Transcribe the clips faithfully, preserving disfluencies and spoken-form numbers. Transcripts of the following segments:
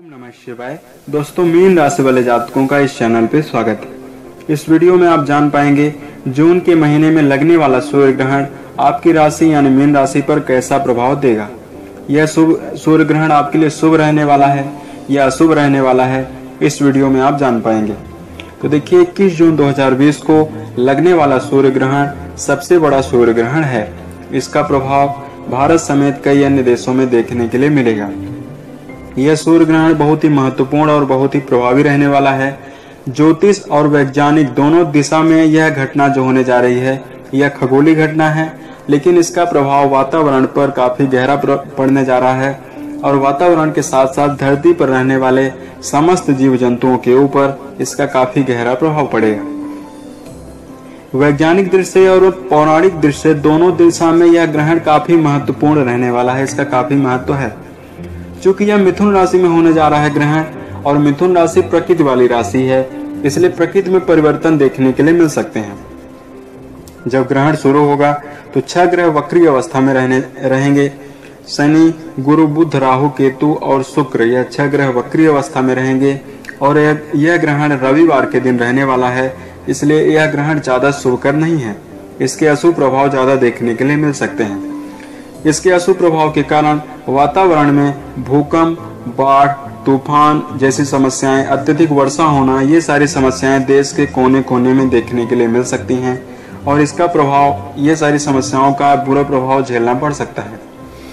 नमः शिवाय। दोस्तों, मीन राशि वाले जातकों का इस चैनल पे स्वागत है। इस वीडियो में आप जान पाएंगे जून के महीने में लगने वाला सूर्य ग्रहण आपकी राशि यानी मीन राशि पर कैसा प्रभाव देगा। यह शुभ सूर्य ग्रहण आपके लिए शुभ रहने वाला है या अशुभ रहने वाला है, इस वीडियो में आप जान पाएंगे। तो देखिए, इक्कीस जून दो हज़ार बीस को लगने वाला सूर्य ग्रहण सबसे बड़ा सूर्य ग्रहण है। इसका प्रभाव भारत समेत कई अन्य देशों में देखने के लिए मिलेगा। यह सूर्य ग्रहण बहुत ही महत्वपूर्ण और बहुत ही प्रभावी रहने वाला है। ज्योतिष और वैज्ञानिक दोनों दिशा में यह घटना जो होने जा रही है, यह खगोलीय घटना है, लेकिन इसका प्रभाव वातावरण पर काफी गहरा पड़ने जा रहा है और वातावरण के साथ साथ धरती पर रहने वाले समस्त जीव जंतुओं के ऊपर इसका काफी गहरा प्रभाव पड़ेगा। वैज्ञानिक दृष्टि और पौराणिक दृष्टि दोनों दिशा में यह ग्रहण काफी महत्वपूर्ण रहने वाला है। इसका काफी महत्व है क्योंकि यह मिथुन राशि में होने जा रहा है ग्रहण, और मिथुन राशि प्रकृति वाली राशि है, इसलिए प्रकृति में परिवर्तन देखने के लिए मिल सकते हैं। जब ग्रहण शुरू होगा तो छह ग्रह वक्री अवस्था में रहने रहेंगे। शनि, गुरु, बुध, राहु, केतु और शुक्र, यह छह ग्रह वक्री अवस्था में रहेंगे और यह ग्रहण रविवार के दिन रहने वाला है, इसलिए यह ग्रहण ज्यादा शुभकर नहीं है। इसके अशुभ प्रभाव ज्यादा देखने के लिए मिल सकते हैं। इसके अशुभ प्रभाव के कारण वातावरण में भूकंप, बाढ़, तूफान जैसी समस्याएं, अत्यधिक वर्षा होना, ये सारी समस्याएं देश के कोने कोने में देखने के लिए मिल सकती हैं और इसका प्रभाव, ये सारी समस्याओं का बुरा प्रभाव झेलना पड़ सकता है।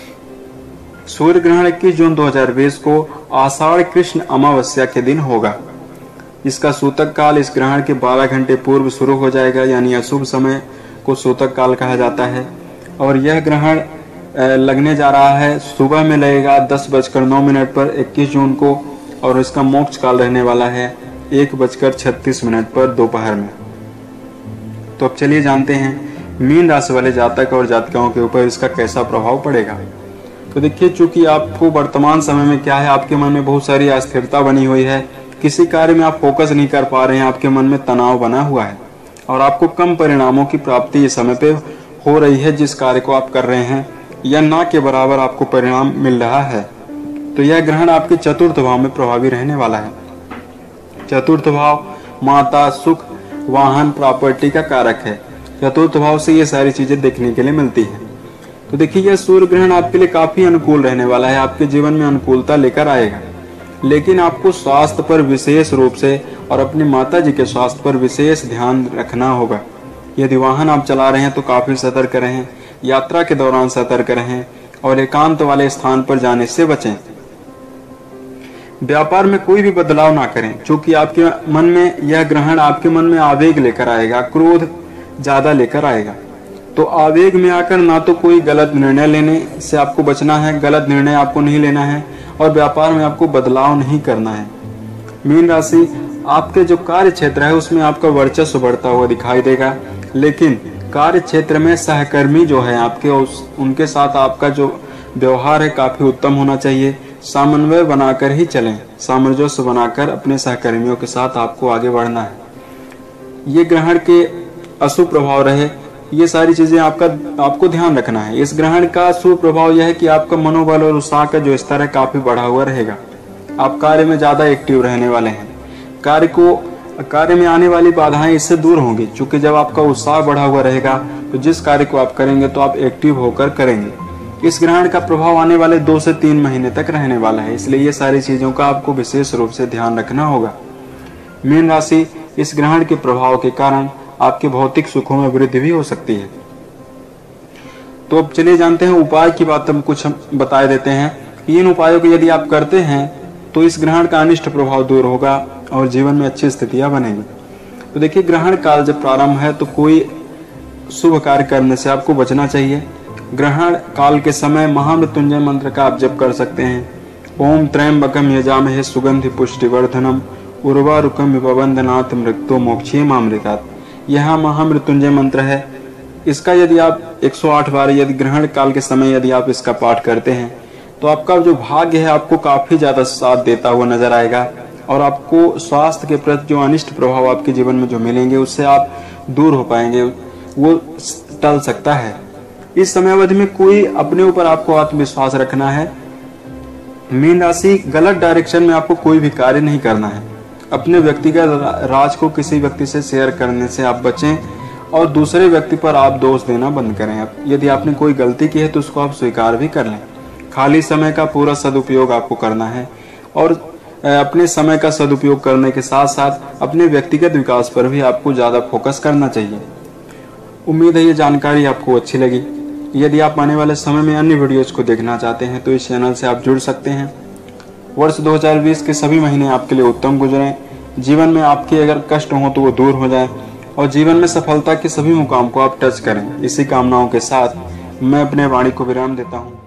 सूर्य ग्रहण इक्कीस जून दो हज़ार बीस को आषाढ़ कृष्ण अमावस्या के दिन होगा। इसका सूतक काल इस ग्रहण के बारह घंटे पूर्व शुरू हो जाएगा, यानी अशुभ समय को सूतक काल कहा जाता है। और यह ग्रहण लगने जा रहा है, सुबह में लगेगा दस बजकर नौ मिनट पर इक्कीस जून को, और इसका मोक्ष काल रहने वाला है एक बजकर छत्तीस मिनट पर दोपहर में। तो अब चलिए जानते हैं मीन राशि वाले जातक और जातिकाओं के ऊपर इसका कैसा प्रभाव पड़ेगा। तो देखिए, चूंकि आपको वर्तमान समय में क्या है, आपके मन में बहुत सारी अस्थिरता बनी हुई है, किसी कार्य में आप फोकस नहीं कर पा रहे हैं, आपके मन में तनाव बना हुआ है और आपको कम परिणामों की प्राप्ति इस समय पे हो रही है। जिस कार्य को आप कर रहे हैं या ना के बराबर आपको परिणाम मिल रहा है, तो यह ग्रहण आपके चतुर्थ भाव में प्रभावी रहने वाला है। चतुर्थ भाव माता, सुख, वाहन, प्रॉपर्टी का कारक है। चतुर्थ भाव से ये सारी चीजें देखने के लिए मिलती है। तो देखिए, यह सूर्य ग्रहण आपके लिए काफी अनुकूल रहने वाला है, आपके जीवन में अनुकूलता लेकर आएगा, लेकिन आपको स्वास्थ्य पर विशेष रूप से और अपनी माता जी के स्वास्थ्य पर विशेष ध्यान रखना होगा। यदि वाहन आप चला रहे हैं तो काफी सतर्क रहें, यात्रा के दौरान सतर्क रहें और एकांत वाले स्थान पर जाने से बचें। व्यापार में कोई भी बदलाव ना करें, क्योंकि आपके मन में यह ग्रहण आपके मन में आवेग लेकर आएगा, क्रोध ज्यादा लेकर आएगा। तो आवेग में आकर ना तो कोई गलत निर्णय लेने से आपको बचना है, गलत निर्णय आपको नहीं लेना है, और व्यापार में आपको बदलाव नहीं करना है। मीन राशि, आपके जो कार्य क्षेत्र है उसमें आपका वर्चस्व बढ़ता हुआ दिखाई देगा, लेकिन कार्य क्षेत्र में सहकर्मी जो है आपके, उस उनके साथ आपका जो व्यवहार है काफी उत्तम होना चाहिए। समन्वय बनाकर ही चलें, सामंजस्य बनाकर अपने सहकर्मियों के साथ आपको आगे बढ़ना है। ये ग्रहण के अशुभ प्रभाव रहे, ये सारी चीजें आपका आपको ध्यान रखना है। इस ग्रहण का शुभ प्रभाव यह है कि आपका मनोबल और उत्साह का जो स्तर है काफी बढ़ा हुआ रहेगा। आप कार्य में ज्यादा एक्टिव रहने वाले हैं। कार्य को कार्य में आने वाली बाधाएं इससे दूर होंगी, क्योंकि जब आपका उत्साह बढ़ा हुआ रहेगा तो जिस कार्य को आप करेंगे तो आप एक्टिव होकर करेंगे। इस ग्रहण का प्रभाव आने वाले दो से तीन महीने तक रहने वाला है, इसलिए ये सारी चीजों का आपको विशेष रूप से ध्यान रखना होगा। मीन राशि, इस ग्रहण के प्रभाव के कारण आपके भौतिक सुखों में वृद्धि भी हो सकती है। तो अब चलिए जानते हैं उपाय की बात हम कुछ बता देते हैं। इन उपायों को यदि आप करते हैं तो इस ग्रहण का अनिष्ट प्रभाव दूर होगा और जीवन में अच्छी स्थितियां बनेंगी। तो देखिए, ग्रहण काल जब प्रारंभ है तो कोई शुभ कार्य करने से आपको बचना चाहिए। ग्रहण काल के समय महामृत्युंजय मंत्र का आप जप कर सकते हैं। ओम त्र्यंबकम यजामहे सुगंधि पुष्टिवर्धनम उर्वारुकम विबंधनात् मृत्यो मोक्षे मामृतात्, यह महामृत्युंजय मंत्र है। इसका यदि आप एक सौ आठ बार यदि ग्रहण काल के समय यदि आप इसका पाठ करते हैं तो आपका जो भाग्य है आपको काफी ज्यादा साथ देता हुआ नजर आएगा और आपको स्वास्थ्य के प्रति जो अनिष्ट प्रभाव आपके जीवन में जो मिलेंगे उससे आप दूर हो पाएंगे, वो टल सकता है। इस समयावधि में कोई अपने ऊपर आपको आत्मविश्वास रखना है मीन राशि, गलत डायरेक्शन में आपको कोई भी कार्य नहीं करना है। अपने व्यक्तिगत राज को किसी व्यक्ति से शेयर करने से आप बचें और दूसरे व्यक्ति पर आप दोष देना बंद करें। यदि आपने कोई गलती की है तो उसको आप स्वीकार भी कर लें। खाली समय का पूरा सदुपयोग आपको करना है और अपने समय का सदुपयोग करने के साथ साथ अपने व्यक्तिगत विकास पर भी आपको ज़्यादा फोकस करना चाहिए। उम्मीद है ये जानकारी आपको अच्छी लगी। यदि आप आने वाले समय में अन्य वीडियोज़ को देखना चाहते हैं तो इस चैनल से आप जुड़ सकते हैं। वर्ष दो हज़ार बीस के सभी महीने आपके लिए उत्तम गुजरें। जीवन में आपके अगर कष्ट हो तो वो दूर हो जाए और जीवन में सफलता के सभी मुकाम को आप टच करें। इसी कामनाओं के साथ मैं अपने वाणी को विराम देता हूँ।